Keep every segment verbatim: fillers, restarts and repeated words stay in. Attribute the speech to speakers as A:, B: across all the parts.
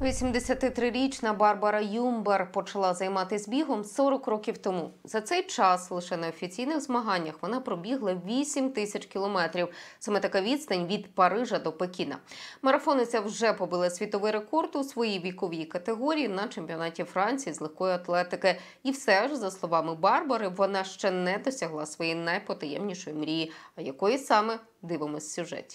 A: вісімдесятитрирічна Барбара Юмбер почала займатися бігом сорок років тому. За цей час лише на офіційних змаганнях вона пробігла вісім тисяч кілометрів. Саме така відстань від Парижа до Пекіна. Марафониця вже побила світовий рекорд у своїй віковій категорії на чемпіонаті Франції з легкої атлетики. І все ж, за словами Барбари, вона ще не досягла своєї найпотаємнішої мрії. А якої саме – дивимось в сюжеті.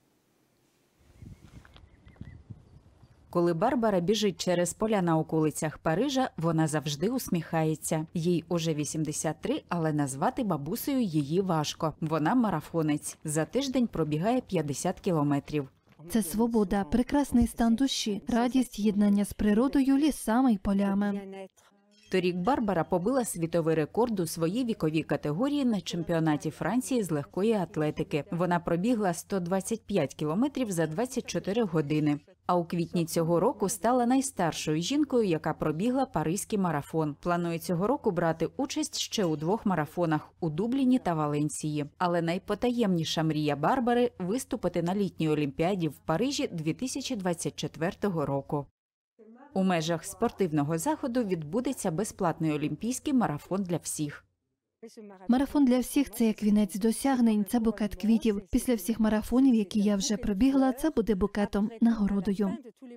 B: Коли Барбара біжить через поля на околицях Парижа, вона завжди усміхається. Їй уже вісімдесят три, але назвати бабусею її важко. Вона марафонець. За тиждень пробігає п'ятдесят кілометрів.
C: Це свобода, прекрасний стан душі, радість єднання з природою, лісами й полями.
B: Торік Барбара побила світовий рекорд у своїй віковій категорії на чемпіонаті Франції з легкої атлетики. Вона пробігла сто двадцять п'ять кілометрів за двадцять чотири години. А у квітні цього року стала найстаршою жінкою, яка пробігла Паризький марафон. Планує цього року брати участь ще у двох марафонах – у Дубліні та Валенсії. Але найпотаємніша мрія Барбари – виступити на літній олімпіаді в Парижі дві тисячі двадцять четвертого року. У межах спортивного заходу відбудеться безплатний олімпійський марафон для всіх.
C: Марафон для всіх – це як вінець досягнень, це букет квітів. Після всіх марафонів, які я вже пробігла, це буде букетом, нагородою.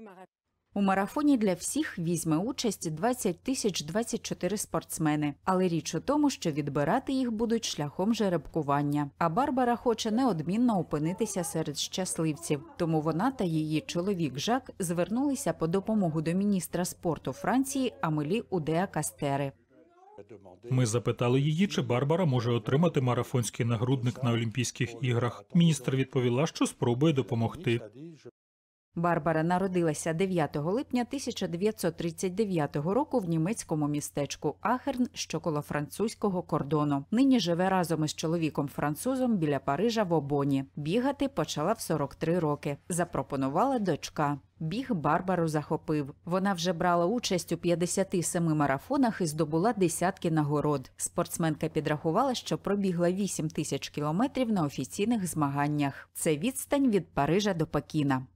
B: У марафоні для всіх візьме участь двадцять тисяч двадцять чотири спортсмени. Але річ у тому, що відбирати їх будуть шляхом жеребкування. А Барбара хоче неодмінно опинитися серед щасливців. Тому вона та її чоловік Жак звернулися по допомогу до міністра спорту Франції Амелі Удеа-Кастери.
D: Ми запитали її, чи Барбара може отримати марафонський нагрудник на Олімпійських іграх. Міністр відповіла, що спробує допомогти.
B: Барбара народилася дев'ятого липня тисяча дев'ятсот тридцять дев'ятого року в німецькому містечку Ахерн, що коло французького кордону. Нині живе разом із чоловіком-французом біля Парижа в Обоні. Бігати почала в сорок три роки. Запропонувала дочка. Біг Барбару захопив. Вона вже брала участь у п'ятдесяти семи марафонах і здобула десятки нагород. Спортсменка підрахувала, що пробігла вісім тисяч кілометрів на офіційних змаганнях. Це відстань від Парижа до Пекіна.